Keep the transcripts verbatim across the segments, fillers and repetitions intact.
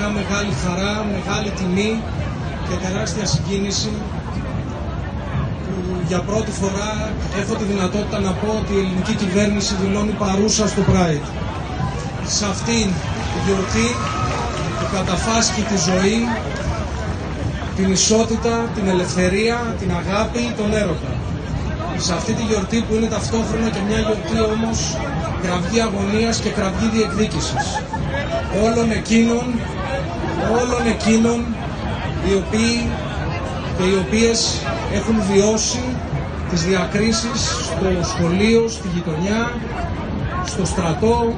μια μεγάλη χαρά, μεγάλη τιμή και τεράστια συγκίνηση που για πρώτη φορά έχω τη δυνατότητα να πω ότι η ελληνική κυβέρνηση δηλώνει παρούσα στο Pride. Σε αυτήν τη γιορτή που καταφάσκει τη ζωή, την ισότητα, την ελευθερία, την αγάπη, τον έρωτα. Σε αυτή τη γιορτή που είναι ταυτόχρονα και μια γιορτή όμως κραυγή αγωνίας και κραυγή διεκδίκησης. Όλων εκείνων, όλων εκείνων οι οποίοι και οι οποίες έχουν βιώσει τις διακρίσεις στο σχολείο, στη γειτονιά, στο στρατό,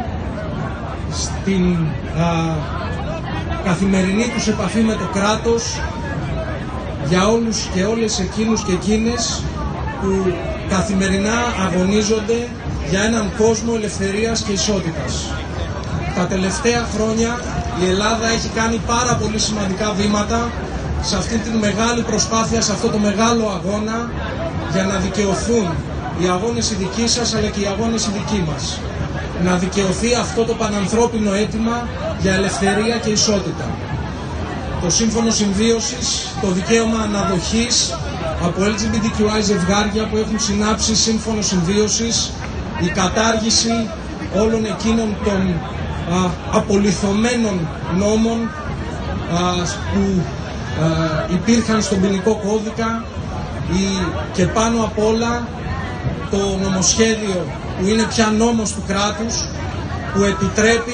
στην α, καθημερινή τους επαφή με το κράτος, για όλους και όλες εκείνους και εκείνες που καθημερινά αγωνίζονται για έναν κόσμο ελευθερίας και ισότητας. Τα τελευταία χρόνια η Ελλάδα έχει κάνει πάρα πολύ σημαντικά βήματα σε αυτή τη μεγάλη προσπάθεια, σε αυτό το μεγάλο αγώνα για να δικαιωθούν οι αγώνες οι δικοί σας αλλά και οι αγώνες οι δικοί μας. Να δικαιωθεί αυτό το πανανθρώπινο αίτημα για ελευθερία και ισότητα. Το σύμφωνο συμβίωσης, το δικαίωμα αναδοχής από ελ τζι μπι τι κιου άι ζευγάρια που έχουν συνάψει σύμφωνο συμβίωσης, η κατάργηση όλων εκείνων των α, απολιθωμένων νόμων α, που α, υπήρχαν στον ποινικό κώδικα η, και πάνω απ' όλα το νομοσχέδιο που είναι πια νόμος του κράτους που επιτρέπει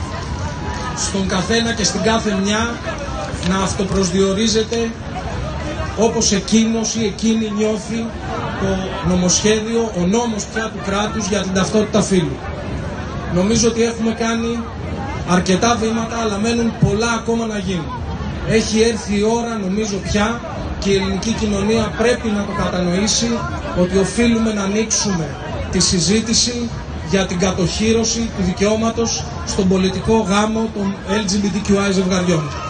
στον καθένα και στην κάθε μια να αυτοπροσδιορίζεται όπως εκείνος ή εκείνη νιώθει το νομοσχέδιο, ο νόμος πια του κράτους για την ταυτότητα φύλου. Νομίζω ότι έχουμε κάνει αρκετά βήματα, αλλά μένουν πολλά ακόμα να γίνουν. Έχει έρθει η ώρα, νομίζω πια, και η ελληνική κοινωνία πρέπει να το κατανοήσει ότι οφείλουμε να ανοίξουμε τη συζήτηση για την κατοχύρωση του δικαιώματος στον πολιτικό γάμο των ελ τζι μπι τι κιου άι ζευγαριών.